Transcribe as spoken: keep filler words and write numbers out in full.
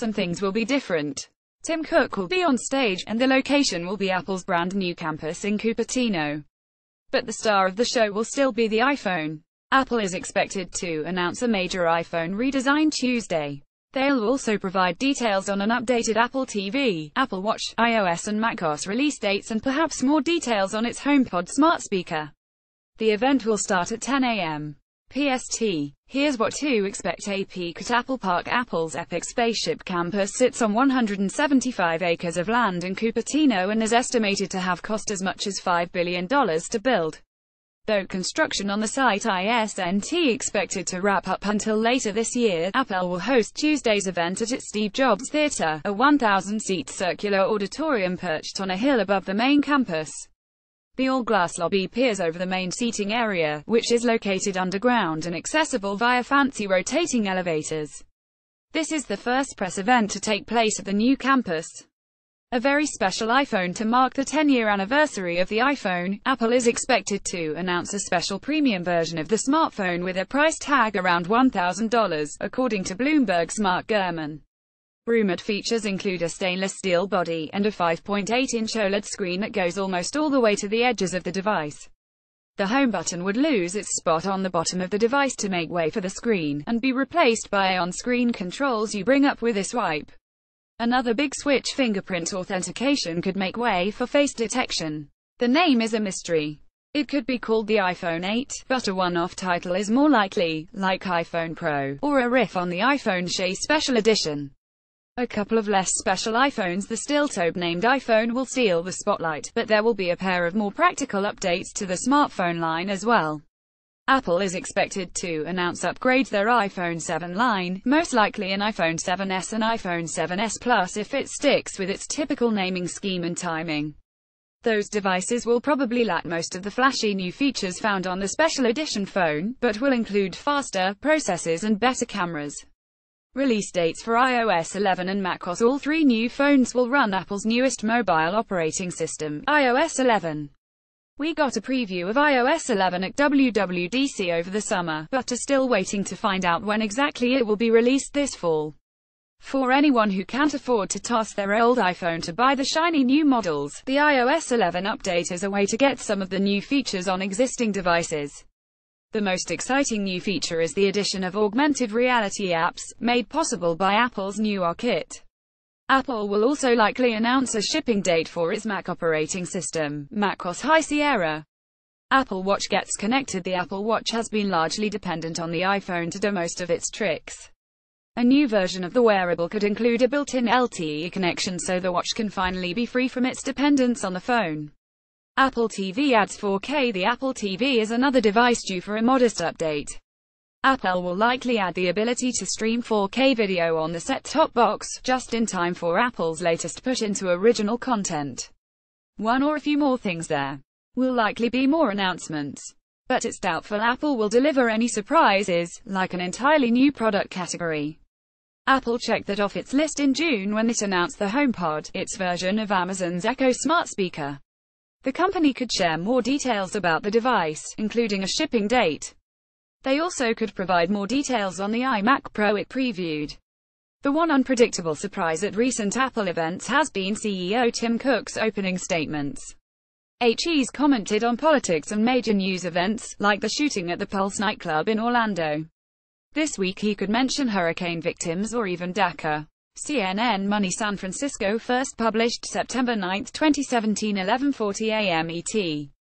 some things will be different. Tim Cook will be on stage, and the location will be Apple's brand new campus in Cupertino. But the star of the show will still be the iPhone. Apple is expected to announce a major iPhone redesign Tuesday. They'll also provide details on an updated Apple T V, Apple Watch, iOS and macOS release dates, and perhaps more details on its HomePod smart speaker. The event will start at ten A M P S T. Here's what to expect. A peek at Apple Park. Apple's Epic Spaceship Campus sits on one hundred seventy-five acres of land in Cupertino and is estimated to have cost as much as five billion dollars to build. Though construction on the site isn't expected to wrap up until later this year, Apple will host Tuesday's event at its Steve Jobs Theater, a one thousand seat circular auditorium perched on a hill above the main campus. The all-glass lobby peers over the main seating area, which is located underground and accessible via fancy rotating elevators. This is the first press event to take place at the new campus. A very special iPhone to mark the ten-year anniversary of the iPhone. Apple is expected to announce a special premium version of the smartphone with a price tag around one thousand dollars, according to Bloomberg's Mark Gurman. Rumored features include a stainless steel body, and a five point eight inch OLED screen that goes almost all the way to the edges of the device. The home button would lose its spot on the bottom of the device to make way for the screen, and be replaced by on-screen controls you bring up with a swipe. Another big switch, fingerprint authentication, could make way for face detection. The name is a mystery. It could be called the iPhone eight, but a one-off title is more likely, like iPhone Pro, or a riff on the iPhone S E Special Edition. A couple of less special iPhones, the still-to-be-named iPhone, will steal the spotlight, but there will be a pair of more practical updates to the smartphone line as well. Apple is expected to announce upgrades their iPhone seven line, most likely an iPhone seven S and iPhone seven S Plus if it sticks with its typical naming scheme and timing. Those devices will probably lack most of the flashy new features found on the special edition phone, but will include faster processors and better cameras. Release dates for iOS eleven and macOS. All three new phones will run Apple's newest mobile operating system, iOS eleven. We got a preview of iOS eleven at W W D C over the summer, but are still waiting to find out when exactly it will be released this fall. For anyone who can't afford to toss their old iPhone to buy the shiny new models, the iOS eleven update is a way to get some of the new features on existing devices. The most exciting new feature is the addition of augmented reality apps, made possible by Apple's new ARKit. Apple will also likely announce a shipping date for its Mac operating system, macOS High Sierra. Apple Watch gets connected. The Apple Watch has been largely dependent on the iPhone to do most of its tricks. A new version of the wearable could include a built-in L T E connection, so the watch can finally be free from its dependence on the phone. Apple T V adds four K. The Apple T V is another device due for a modest update. Apple will likely add the ability to stream four K video on the set-top box, just in time for Apple's latest push into original content. One or a few more things there. Will likely be more announcements. But it's doubtful Apple will deliver any surprises, like an entirely new product category. Apple checked that off its list in June when it announced the HomePod, its version of Amazon's Echo smart speaker. The company could share more details about the device, including a shipping date. They also could provide more details on the iMac Pro it previewed. The one unpredictable surprise at recent Apple events has been C E O Tim Cook's opening statements. He's commented on politics and major news events, like the shooting at the Pulse nightclub in Orlando. This week he could mention hurricane victims or even DACA. C N N Money. San Francisco first published September ninth twenty seventeen, eleven forty A M E T.